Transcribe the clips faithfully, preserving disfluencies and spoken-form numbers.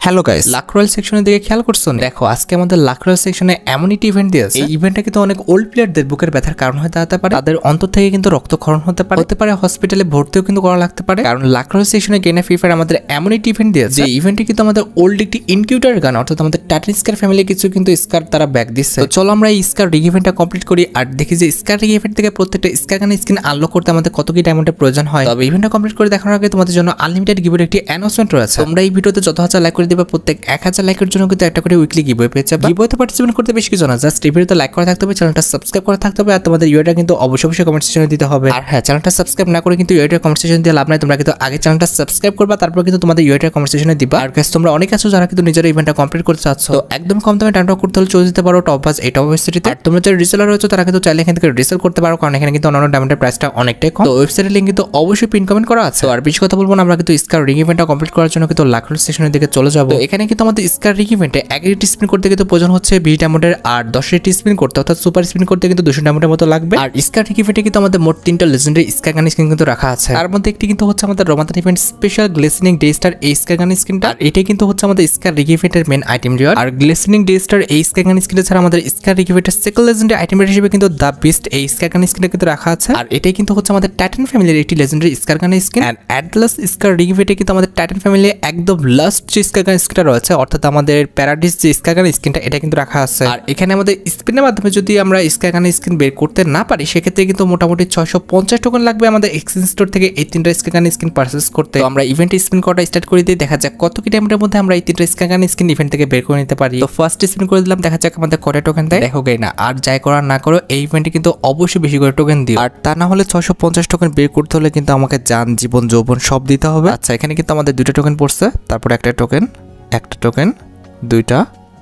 Hello guys, lakh royal সেকশনের দিকে খেয়াল করছো? দেখো আজকে আমাদের লাক রয়্যাল সেকশনে এমন একটি ইভেন্ট দিয়েছে। এই ইভেন্টটা কিন্তু অনেক ওল্ড প্লেয়ারদের বুকের ব্যথার কারণ হয়ে দাঁড়াতে পারে, তাদের অন্তর থেকে কিন্তু রক্তক্ষরণ হতে পারে, হতে পারে হসপিটালে ভর্তিও কিন্তু করা লাগতে পারে। কারণ লাক রয়্যাল সেকশনে গেনা ফ্রি ফায়ার আমাদের এমন একটি ইভেন্ট দিয়েছে, যে ইভেন্টে কিন্তু আমাদের ওল্ড একটি ইনকিউটার গান অর্থাৎ আমাদের টাইটান স্কার ফ্যামিলি কিছু কিন্তু স্কার তারা ব্যাক দিচ্ছে। তো চলো আমরা এই স্কার রিগ ইভেন্টটা কমপ্লিট করি আর দেখি যে স্কার রিগ ইভেন্ট থেকে প্রত্যেকটা স্কার গান স্কিন আনলক করতে আমাদের কত কি ডায়মন্ডের প্রয়োজন হয়। তবে ইভেন্টটা কমপ্লিট করে দেখানোর আগে তোমাদের জন্য আনলিমিটেড গিভের একটি অ্যানাউন্সমেন্ট রয়েছে। তোমরা এই ভিডিওতে যত হাজার লাইক করে দিবে প্রত্যেক এক হাজার লাইকের জন্য কিন্তু একটা করে উইকলি গিভওয়ে পেয়ে যাবে। গিভওয়েতে পার্টিসিপেট করতে বেশি কিছু না, জাস্ট এই ভিডিওতে লাইক করা থাকতে হবে, চ্যানেলটা সাবস্ক্রাইব করা থাকতে হবে আর তোমাদের ইউআইডিটা কিন্তু অবশ্যই অবশ্যই কমেন্ট সেকশনে দিতে হবে। আর হ্যাঁ, চ্যানেলটা সাবস্ক্রাইব না করে কিন্তু ইউআইডির কমেন্ট সেকশনে দিয়ে লাভ নাই, তোমরা কিন্তু আগে চ্যানেলটা সাবস্ক্রাইব করবা তারপর কিন্তু তোমাদের ইউআইডির কমেন্ট সেকশনে দিবা। আর গাইস তোমরা অনেক আছো যারা কিন্তু নিজের ইভেন্টটা কমপ্লিট করতে চাচ্ছ, তো একদম কম দামে টাইম করতে হলে চলে যেতে পারো টপ বাস এই টপ ওয়েবসাইটে। আর তোমরা যারা রিসেলার রয়েছে তারা কিন্তু চাইলে এখান থেকে রিসেল করতে পারো, কারণ এখানে কিন্তু অন্যান্য ডায়মন্ডের প্রাইসটা অনেকটাই কম। তো ওয়েবসাইটের লিংক কিন্তু অবশ্যই পিন কমেন্ট করা আছে। আর বেশি কথা বলবো না, আমরা কিন্তু স্কার রিং ইভেন্টটা কমপ্লিট করার জন্য কিন্তু লাক রয়্যাল সেকশনের দিকে চলে যাবো। এখানে কিন্তু আমাদের স্কার রিং ইভেন্টে এক রেট স্পিন করতে কিন্তু প্রয়োজন হচ্ছে বিশ ডায়মন্ডের, আর দশ রেট স্পিন করতে অর্থাৎ সুপার স্পিন করতে কিন্তু দুশো ডায়মন্ডের মতো লাগবে। আর স্কার রিং ইভেন্টে কিন্তু আমাদের মোট তিনটা লেজেন্ডারি স্কার গান স্কিন কিন্তু রাখা আছে। তার মধ্যে একটি কিন্তু হচ্ছে আমাদের romantic event special glistening day star এই স্কার গান স্কিনটা, আর এটাই কিন্তু হচ্ছে আমাদের স্কার রিং ইভেন্টের মেন আইটেম রিওয়ার্ড। আর গ্লিসেনিং ডে স্টার এই স্কার গান স্কিনটা ছাড়া আমাদের স্কার রিং ইভেন্টের সেকেন্ড লেজেন্ডারি আইটেম হিসেবে কিন্তু দ্য বিস্ট এই স্কার গান স্কিনটা কিন্তু রাখা আছে। আর এটাই কিন্তু হচ্ছে আমাদের টাইটান ফ্যামিলির একটি legendary scar gun skin. And Atlas scar ring ইভেন্টে কিন্তু আমাদের টাইটান ফ্যামিলির একদম লাস্ট যে স্কার গান স্কিনটা রয়েছে অর্থাৎ আমাদের প্যারাডিস যে স্কার গান স্কিনটা এটা কিন্তু রাখা আছে। আর এখানে আমাদের স্পিনের মাধ্যমে যদি আমরা স্কার গান স্কিন বের করতে না পারি সেক্ষেত্রে কিন্তু মোটামুটি ছয়শো পঞ্চাশ টোকেন লাগবে আমাদের এক্সচেঞ্জ স্টোর থেকে এই তিনটা স্কার গান স্কিন পারচেজ করতে। তো আমরা ইভেন্ট স্পিন করাটা স্টার্ট করে দিয়ে দেখা যাক কত কি টাইমের মধ্যে আমরা এই তিনটা স্কার গান স্কিন ইভেন্ট থেকে বের করে নিতে পারি। তো ফার্স্ট স্পিন করে দিলাম, দেখা যাক আমাদের কত টোকেন দেয়। দেখো গাই না, আর যাই করার না করো এই ইভেন্টে কিন্তু অবশ্যই বেশি করে টোকেন দিও, আর তা না হলে ছয়শো পঞ্চাশ টোকেন বের করতে হলে কিন্তু আমাকে জান জীবন যৌবন সব দিতে হবে। আচ্ছা এখানে কিন্তু আমাদের দুইটা টোকেন পড়ছে, তারপর একটা টোকেন, একটা টোকেন, দুইটা,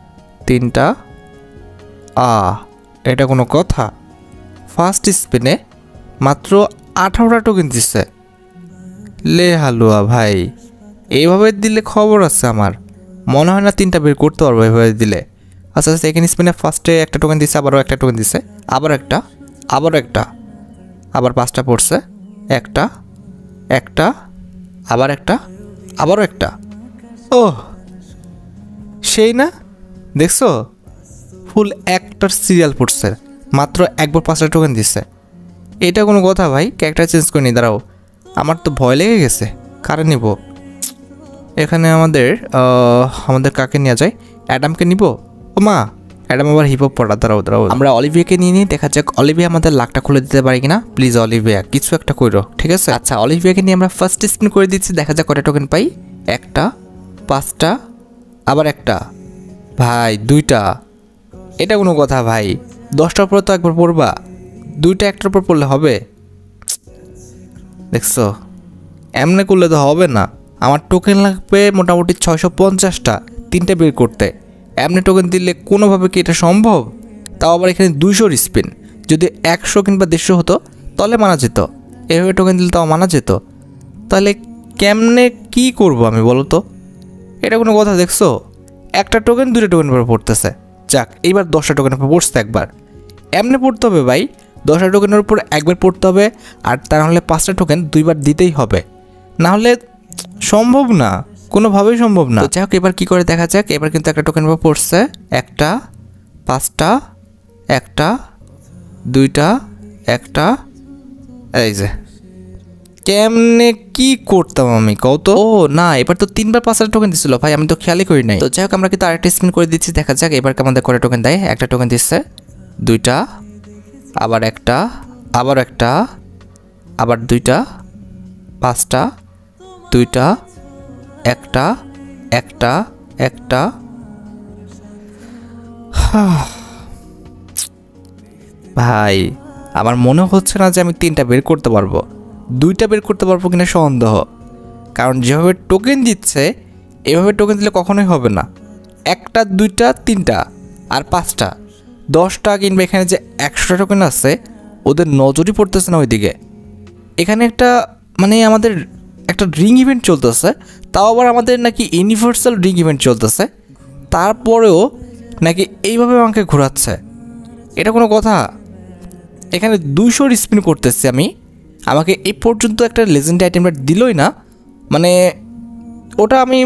তিনটা। আ এটা কোনো কথা? ফার্স্ট স্পিনে মাত্র আঠারোটা টোকেন দিচ্ছে। লে হালুয়া ভাই, এইভাবে দিলে খবর আছে আমার, মনে হয় না তিনটা বের করতে পারবো এইভাবে দিলে। আচ্ছা আচ্ছা, সেকেন্ড স্পিনে ফার্স্টে একটা টোকেন দিচ্ছে, আবারও একটা টোকেন দিচ্ছে, আবার একটা, আবারও একটা, আবার পাঁচটা পড়ছে, একটা, একটা, আবার একটা, আবারও একটা। ও সেই না, দেখছো ফুল একটার সিরিয়াল পড়ছে, মাত্র একবার পাঁচটা টোকেন দিচ্ছে। এটা কোনো কথা ভাই? ক্যারেক্টার চেঞ্জ করে নি, দাঁড়াও, আমার তো ভয় লেগে গেছে। কারে নিব এখানে? আমাদের আমাদের কাকে নেওয়া যায়? অ্যাডামকে নিব। ও মা, অ্যাডাম আবার হিপ হপ পড়া। দাঁড়াও দাঁড়াও, আমরা অলিভিয়াকে নিয়ে নিই, দেখা যাক অলিভিয়া আমাদের লাকটা খুলে দিতে পারি কিনা। প্লিজ অলিভিয়া কিছু একটা করো, ঠিক আছে? আচ্ছা অলিভিয়াকে নিয়ে আমরা ফার্স্ট স্পিন করে দিচ্ছি, দেখা যাক কটা টোকেন পাই। একটা, পাঁচটা, আবার একটা, ভাই দুইটা। এটা কোনো কথা ভাই? দশটার পর তো একবার পড়বা, দুইটা একটার পর পড়লে হবে? দেখছো, এমনি করলে তো হবে না। আমার টোকেন লাগবে মোটামুটি ছয়শো পঞ্চাশটা তিনটে বের করতে। এমনি টোকেন দিলে কোনোভাবে কি এটা সম্ভব? তাও আবার এখানে দুইশোর স্পিন, যদি একশো কিংবা দেড়শো হতো তাহলে মানা যেত, এভাবে টোকেন দিলে তাও মানা যেত। তাহলে কেমনে কি করব আমি বলো তো? এটা কোনো কথা? দেখছো, একটা টোকেন দুটো টোকেন পর পড়তেছে। যাক, এইবার দশটা টোকেনের উপর পড়ছে একবার। এমনি পড়তে হবে ভাই, দশটা টোকেনের উপর একবার পড়তে হবে, আর তা নাহলে পাঁচটা টোকেন দুইবার দিতেই হবে, না হলে সম্ভব না, কোনোভাবেই সম্ভব না। যাই হোক, এবার কী করে দেখা যাক। এবার কিন্তু একটা টোকেন উপর পড়ছে, একটা, পাঁচটা, একটা, দুইটা, একটা, এই যে কেমনে কি করতাম আমি কত? ও না, এবার তো তিনবার পাঁচটা টোকেন দিচ্ছিল ভাই, আমি তো খেয়ালই করি নাই। তো যাই হোক, আমরা কিন্তু আরেকটা স্পিন করে দিচ্ছি, দেখা যাক এবার আমাদের করে টোকেন দেয়। একটা টোকেন দিচ্ছে, দুইটা, আবার একটা, আবার একটা, আবার দুইটা, পাঁচটা, দুইটা, একটা, একটা, একটা। ভাই আমার মনে হচ্ছে না যে আমি তিনটা বের করতে পারবো, দুইটা বের করতে পারবো কিনা সন্দেহ, কারণ যেভাবে টোকেন দিচ্ছে এভাবে টোকেন দিলে কখনোই হবে না। একটা, দুইটা, তিনটা আর পাঁচটা, দশটা কিংবা এখানে যে একশোটা টোকেন আছে ওদের নজরই পড়তেছে না ওইদিকে। এখানে একটা মানে আমাদের একটা রিং ইভেন্ট চলতেছে, তাও আবার আমাদের নাকি ইউনিভার্সাল রিং ইভেন্ট চলতেছে, তারপরেও নাকি এইভাবে আমাকে ঘোরাচ্ছে। এটা কোনো কথা? এখানে দুইশোর স্পিন করতেছি আমি, আমাকে এই পর্যন্ত একটা লেজেন্ডারি আইটেমটা দিলই না। মানে ওটা আমি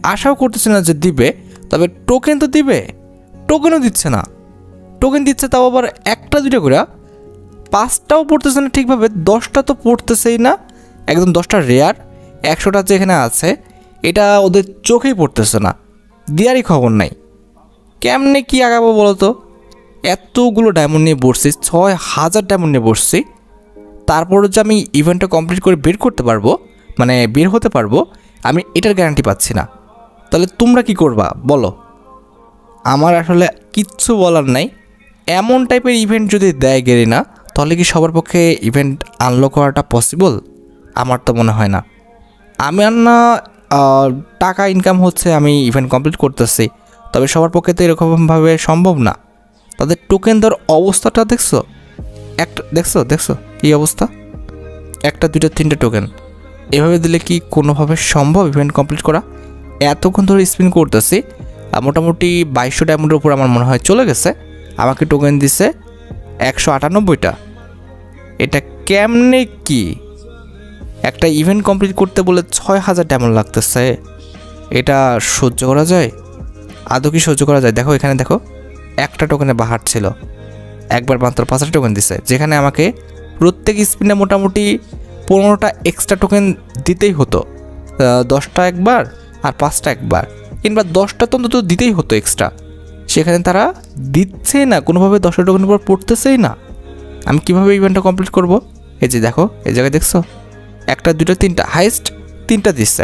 আশাও করতেছি না যে দিবে, তবে টোকেন তো দিবে, টোকেনও দিচ্ছে না। টোকেন দিচ্ছে তাও আবার একটা দুইটা করে, পাঁচটাও পড়তেছে না ঠিকভাবে, দশটা তো পড়তেছেই না, একদম দশটা রেয়ার, একশোটা যেখানে আছে এটা ওদের চোখেই পড়তেছে না, দেওয়ারই খবর নাই। কেমনে কি আগাবো বলো তো? এতগুলো ডায়মন্ড নিয়ে বসছি, ছয় হাজার ডায়মন্ড নিয়ে বসছি, তারপরও যে আমি ইভেন্টটা কমপ্লিট করে বের করতে পারবো, মানে বের হতে পারবো, আমি এটার গ্যারান্টি পাচ্ছি না। তাহলে তোমরা কি করবা বলো? আমার আসলে কিচ্ছু বলার নাই। এমন টাইপের ইভেন্ট যদি দেয় গেরিনা, তাহলে কি সবার পক্ষে ইভেন্ট আনলক করাটা পসিবল? আমার তো মনে হয় না। আমি আর না টাকা ইনকাম হচ্ছে, আমি ইভেন্ট কমপ্লিট করতেছি, তবে সবার পক্ষে তো এরকমভাবে সম্ভব না। তাদের টোকেন দেওয়ার অবস্থাটা দেখছো? একটা দেখছো দেখছো কী অবস্থা? একটা দুইটা তিনটে টোকেন এভাবে দিলে কি কোনোভাবে সম্ভব ইভেন্ট কমপ্লিট করা? এতক্ষণ ধরে স্পিন করতেছি, মোটামুটি বাইশশো ডায়মন্ডের উপর আমার মনে হয় চলে গেছে। আমাকে টোকেন দিছে একশো আটানব্বইটা। এটা কেমনে কি? একটা ইভেন্ট কমপ্লিট করতে বলে ছয় হাজার ডায়মন্ড লাগতেছে, এটা সহ্য করা যায়? আদৌ কি সহ্য করা যায়? দেখো এখানে দেখো, একটা টোকেনে বাহার ছিল, একবার মাত্র পাঁচটা টোকেন দিছে, যেখানে আমাকে প্রত্যেক স্পিনে মোটামুটি পনেরোটা এক্সট্রা টোকেন দিতেই হতো, দশটা একবার আর পাঁচটা একবার, কিংবা দশটা তো অন্তত দিতেই হতো এক্সট্রা। সেখানে তারা দিচ্ছেই না, কোনোভাবে দশটা টোকেনের উপর পড়তেছেই না। আমি কীভাবে ইভেন্টটা কমপ্লিট করব? এই যে দেখো, এই জায়গায় দেখছো, একটা দুটো তিনটা, হাইস্ট তিনটা দিচ্ছে।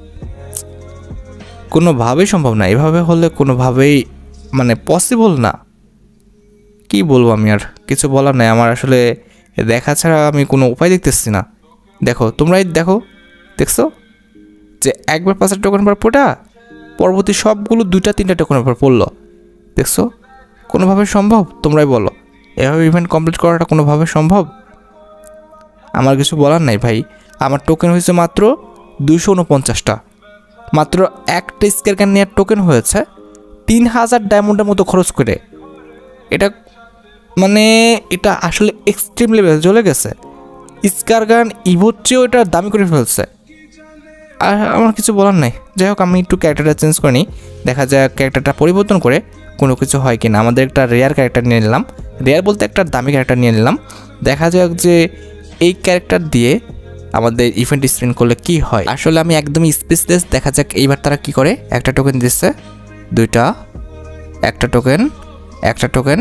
কোনোভাবেই সম্ভব না, এভাবে হলে কোনোভাবেই মানে পসিবল না। কি বলবো, আমি আর কিছু বলার নাই। আমার আসলে দেখা ছাড়া আমি কোনো উপায় দেখতেছি না। দেখো তোমরাই দেখো, দেখছো যে একবার পাঁচটা টোকেন পর পোটা, পরবর্তী সবগুলো দুইটা তিনটা টোকেনের পর পড়লো। দেখছো কোনোভাবে সম্ভব? তোমরাই বলো, এভাবে ইভেন্ট কমপ্লিট করাটা কোনোভাবে সম্ভব? আমার কিছু বলার নাই ভাই। আমার টোকেন হয়েছে মাত্র দুইশো উনপঞ্চাশটা, মাত্র একটা স্কেয়ার গান নেওয়ার টোকেন হয়েছে তিন হাজার ডায়মন্ডের মতো খরচ করে। এটা মানে এটা আসলে এক্সট্রিম লেভেলে চলে গেছে। স্কার গান ইভোর চেয়েও এটা দামি করে ফেলছে। আর আমার কিছু বলার নাই। যাই হোক, আমি একটু ক্যারেক্টারটা চেঞ্জ করে নিই, দেখা যায় ক্যারেক্টারটা পরিবর্তন করে কোনো কিছু হয় কিনা। আমাদের একটা রেয়ার ক্যারেক্টার নিয়ে নিলাম, রেয়ার বলতে একটা দামি ক্যারেক্টার নিয়ে নিলাম। দেখা যাক যে এই ক্যারেক্টার দিয়ে আমাদের ইভেন্ট স্পিন করলে কি হয়। আসলে আমি একদমই স্পেসলেস। দেখা যাক এইবার তারা কি করে। একটা টোকেন দিচ্ছে, দুইটা, একটা টোকেন, একটা টোকেন।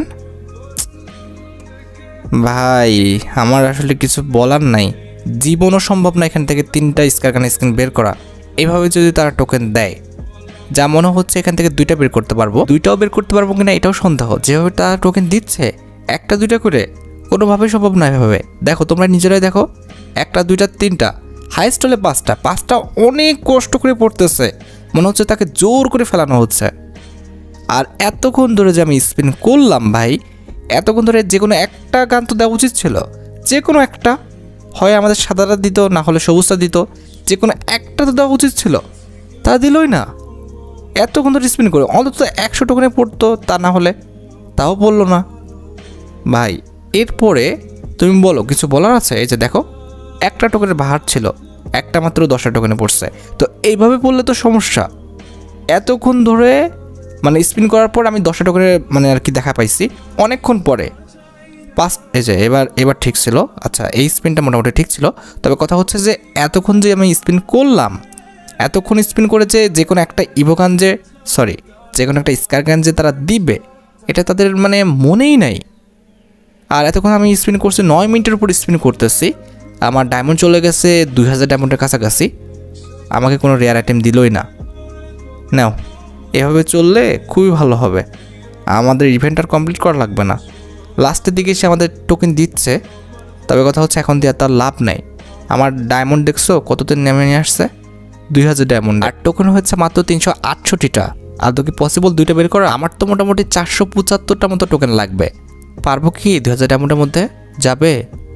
ভাই আমার আসলে কিছু বলার নাই, জীবনও সম্ভব না এখান থেকে তিনটা স্কারগান স্ক্রিন বের করা। এইভাবে যদি তারা টোকেন দেয়, যা মনে হচ্ছে এখান থেকে দুইটা বের করতে পারবো, দুইটাও বের করতে পারবো কিনা এটাও সন্দেহ। যেভাবে তারা টোকেন দিচ্ছে একটা দুইটা করে, কোনোভাবেই সম্ভব না এভাবে। দেখো তোমরা নিজেরাই দেখো, একটা দুইটা তিনটা, হাইস্ট হলে পাঁচটা, পাঁচটা অনেক কষ্ট করে পড়তেছে, মনে হচ্ছে তাকে জোর করে ফেলানো হচ্ছে। আর এতক্ষণ ধরে যে আমি স্পিন করলাম ভাই, এতক্ষণ ধরে যে কোনো একটা গান তো দেওয়া উচিত ছিল, যে কোনো একটা, হয় আমাদের সাদাটা দিত, না হলে সবুজটা দিত, যে কোনো একটা তো দেওয়া উচিত ছিল, তা দিলই না। এতক্ষণ ধরে স্পিন করে অন্তত একশো টোকেনে পড়তো, তা না হলে তাও বললো না ভাই। এরপরে তুমি বলো, কিছু বলার আছে? এই যে দেখো, একটা টোকেনের বাহার ছিল, একটা মাত্র দশটা টোকেনে পড়ছে। তো এইভাবে পড়লে তো সমস্যা। এতক্ষণ ধরে মানে স্পিন করার পর আমি দশটা টোকেনের মানে আর কি দেখা পাইছি অনেকক্ষণ পরে। পাঁচ, এই যে এবার এবার ঠিক ছিল। আচ্ছা, এই স্পিনটা মোটামুটি ঠিক ছিল। তবে কথা হচ্ছে যে এতক্ষণ যে আমি স্পিন করলাম, এতক্ষণ স্পিন করেছে, যে কোনো একটা ইভোগান যে সরি যে কোনো একটা স্কারগান যে তারা দিবে, এটা তাদের মানে মনেই নাই। আর এতক্ষণ আমি স্পিন করছি, নয় মিনিটের উপর স্পিন করতেছি, আমার ডায়মন্ড চলে গেছে দুই হাজার ডায়মন্ডের কাছাকাছি, আমাকে কোনো রেয়ার আইটেম দিলই না। নাও, এভাবে চললে খুবই ভালো হবে, আমাদের ইভেন্ট আর কমপ্লিট করা লাগবে না। লাস্টের দিকে সে আমাদের টোকেন দিচ্ছে, তবে কথা হচ্ছে এখন দিয়ে তার লাভ নাই। আমার ডায়মন্ড দেখছো কততে নেমে নিয়ে আসছে, দুই হাজার ডায়মন্ড, আর টোকেন হচ্ছে মাত্র তিনশো আটষট্টিটা। আদৌ কি পসিবল দুইটা বের করা? আমার তো মোটামুটি চারশো পঁচাত্তরটা মতো টোকেন লাগবে। পারবো কি দুই হাজার ডায়মন্ডের মধ্যে? যাবে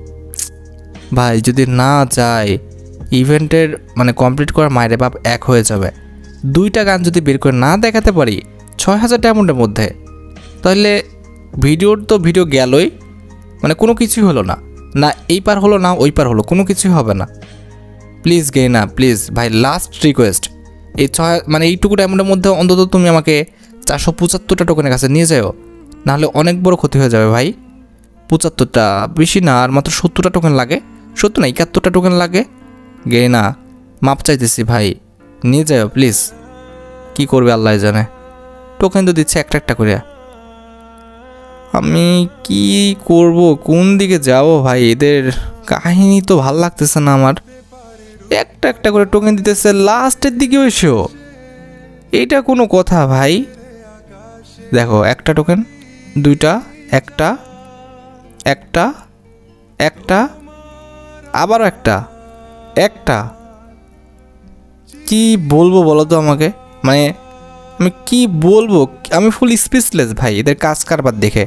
ভাই? যদি না যায়, ইভেন্টের মানে কমপ্লিট করার মায়ের বাপ এক হয়ে যাবে। দুইটা গান যদি বের করে না দেখাতে পারি ছয় হাজার ডায়মন্ডের মধ্যে, তাহলে ভিডিওর তো ভিডিও গেলই, মানে কোনো কিছুই হলো না, না এই পার হলো না ওই পার হলো, কোনো কিছুই হবে না। প্লিজ গেইনা, প্লিজ ভাই, লাস্ট রিকোয়েস্ট, এই ছয় মানে এইটুকু ডায়মন্ডের মধ্যে অন্তত তুমি আমাকে চারশো পঁচাত্তরটা টোকেনের কাছে নিয়ে যাও, নাহলে অনেক বড় ক্ষতি হয়ে যাবে ভাই। পঁচাত্তরটা বেশি না, আর মাত্র সত্তরটা টোকেন লাগে, সত্তর না একাত্তরটা টোকেন লাগে। গে না, মাপ চাইতেছি ভাই, নিয়ে যাও প্লিজ। কি করবে আল্লাহ জানে, টোকেন তো দিচ্ছে একটা একটা করে। আমি কি করব, কোন দিকে যাব ভাই? এদের কাহিনী তো ভাল লাগতেছে না আমার। একটা একটা করে টোকেন দিতেছে লাস্টের দিকে এসেও, এইটা কোনো কথা ভাই? দেখো একটা টোকেন, দুইটা, একটা একটা একটা আবারও একটা একটা কি বলবো বলো তো আমাকে, মানে আমি কি বলবো? আমি ফুল স্পিচলেস ভাই এদের কাজ কারবার দেখে।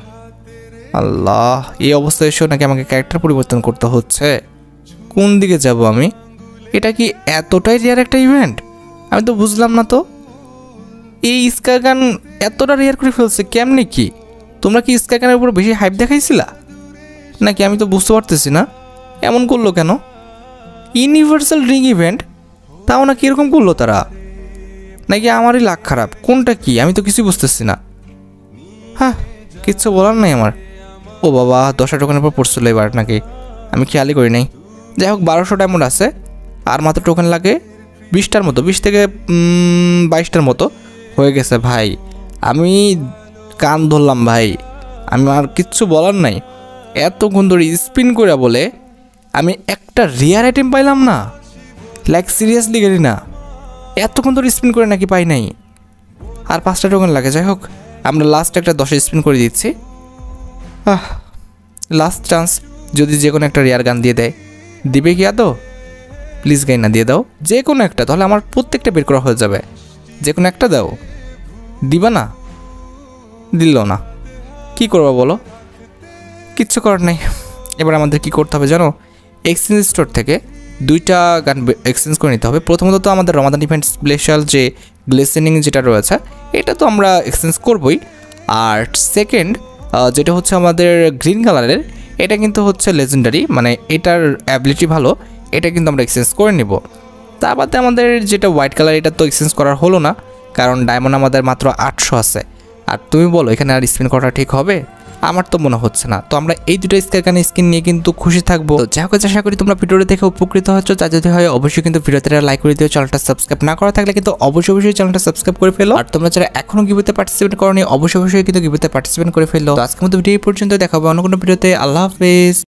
আল্লাহ, এই অবস্থায় এসেও নাকি আমাকে ক্যারেক্টার পরিবর্তন করতে হচ্ছে। কোন দিকে যাব আমি? এটা কি এতটাই রেয়ার একটা ইভেন্ট? আমি তো বুঝলাম না তো। এই স্কাইগান এতটা রেয়ার করে ফেলছে কেমনি? কি তোমরা কি স্কাইগানের উপর বেশি হাইপ দেখাইছিলা নাকি? আমি তো বুঝতে পারতেছি না, এমন করলো কেন? ইউনিভার্সাল রিং ইভেন্ট, তাও নাকি এরকম করলো তারা? নাকি আমারই লাক খারাপ? কোনটা কি আমি তো কিছুই বুঝতেছি না। হ্যাঁ, কিচ্ছু বলার নাই আমার। ও বাবা, দশটা টোকেনের উপর পড়ছিল এবার নাকি, আমি খেয়ালই করি নাই। যাই হোক, বারোশো ডায়মন্ড আছে, আর মাত্র টোকেন লাগে বিশটার মতো, বিশ থেকে বাইশটার মতো হয়ে গেছে ভাই। আমি কান ধরলাম ভাই, আমি আর কিচ্ছু বলার নাই। এতক্ষণ ধরে স্পিন করে বলে আমি একটা রেয়ার আইটেম পাইলাম না। লাইক সিরিয়াসলি গেলি না, এতক্ষণ ধরে স্পিন করে নাকি পাই নাই, আর পাঁচটা টোকেন লাগে। যাই হোক, আমরা লাস্ট একটা দশে স্পিন করে দিচ্ছি। আহ, লাস্ট চান্স, যদি যে কোনো একটা রেয়ার গান দিয়ে দেয়। দিবে কি আদৌ? প্লিজ গাই না, দিয়ে দাও যে কোনো একটা, তাহলে আমার প্রত্যেকটা বের করা হয়ে যাবে। যে কোনো একটা দাও, দিবা না? দিল না, কি করবো বলো? কিচ্ছু করার নেই। এবার আমাদের কি করতে হবে জানো? এক্সচেঞ্জ স্টোর থেকে দুইটা গান এক্সচেঞ্জ করে নিতে হবে। প্রথমত তো আমাদের রমাদান ইভেন্ট স্পেশাল যে গ্লিসেনিং যেটা রয়েছে, এটা তো আমরা এক্সচেঞ্জ করবই। আর সেকেন্ড যেটা হচ্ছে আমাদের গ্রিন কালারের, এটা কিন্তু হচ্ছে লেজেন্ডারি, মানে এটার অ্যাবিলিটি ভালো, এটা কিন্তু আমরা এক্সচেঞ্জ করে নিব। তার বাদে আমাদের যেটা হোয়াইট কালার, এটা তো এক্সচেঞ্জ করার হলো না, কারণ ডায়মন্ড আমাদের মাত্র আটশো আছে। আর তুমি বলো এখানে আর স্পিন করা ঠিক হবে? আমার তো মনে হচ্ছে না। তো আমরা এই দুটো স্কাইগান স্কিন নিয়ে কিন্তু খুশি থাকবো। তো যাই হোক, আশা করি তোমরা ভিডিওটা দেখে উপকৃত হচ্ছ। তা যদি হয় অবশ্যই কিন্তু ভিডিওতে লাইক করে দিও। চ্যানেলটা সাবস্ক্রাইব না করা থাকলে কিন্তু অবশ্যই অবশ্যই চ্যানেলটা সাবস্ক্রাইব করে ফেলো। আর তোমরা যারা এখনো গিভওয়েতে পার্টিসিপেট করোনি, অবশ্যই অবশ্যই কিন্তু গিভওয়েতে পার্টিসিপেট করে ফেলো। তো আজকের মতো ভিডিও পর্যন্ত দেখা হবে অন্য কোনো ভিডিওতে। আল্লাহ হাফেজ।